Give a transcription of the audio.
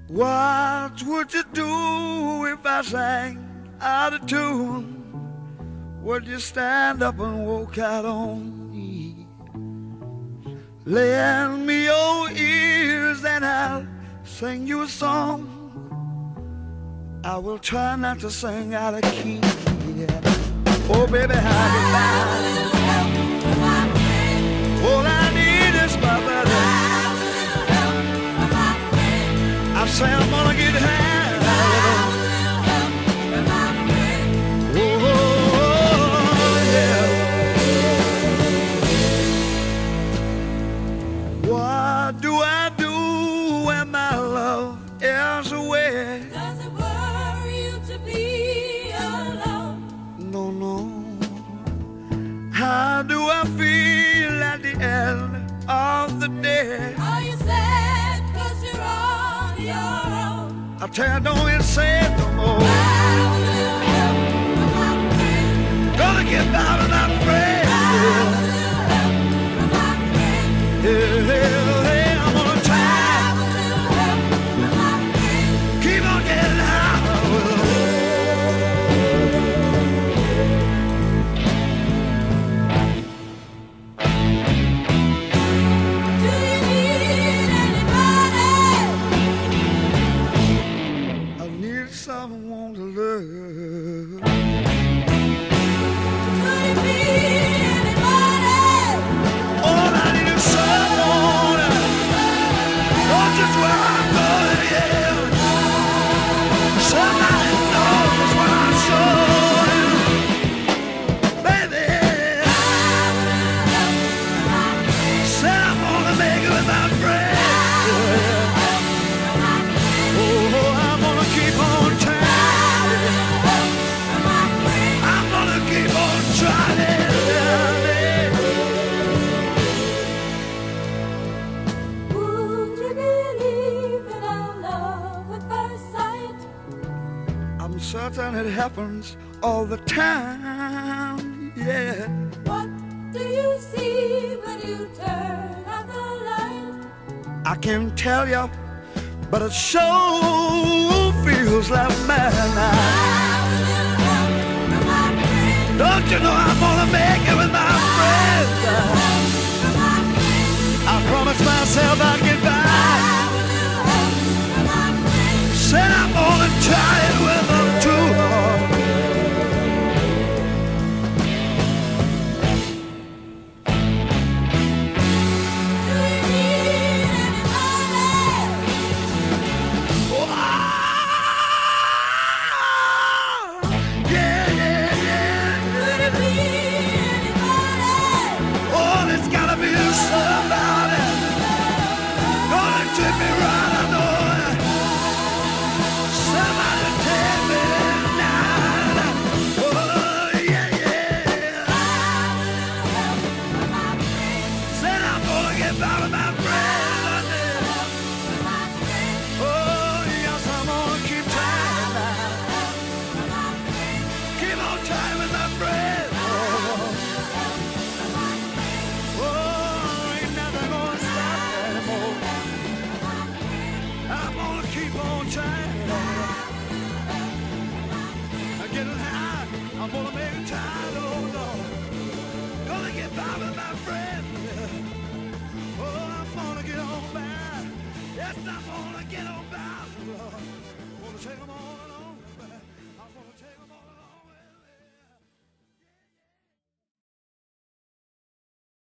What would you do if I sang out of tune? Would you stand up and walk out on me? Lend me your ears and I'll sing you a song. I will try not to sing out of key. Yeah. Oh baby, how you like? All I need is my buddy. I say I'm gonna get high. Oh yeah. What do I do when my love is away? Does it worry you to be alone? No, no. How do I feel at the end of the day? Are you sad 'cause you're on your own? I tell you, don't even say it no more. Gonna get out of my friend. Yeah, yeah, I'm gonna try. Keep on getting high. Do you need anybody? I need someone to love. Could it be anybody? All I need is someone. Not just where I'm going, yeah. Somebody knows what I'm showing. Baby, said I'm gonna make it with my friends. Oh, I'm gonna keep on trying. I'm gonna keep on trying. Would you believe in our love at first sight? I'm certain it happens all the time, yeah. What do you see when you turn out the light? I can't tell you, but it sure feels like midnight. Don't you know I'm gonna make it with my friends? I promised myself I'd get by. Said I'm gonna try it with them too. Do you need anybody? Yeah, yeah, yeah. Could it be anybody? Oh, there's gotta be somebody gonna treat me right, I know it. Somebody take me tonight. Oh, yeah, yeah. Said I'm gonna get by with my friends.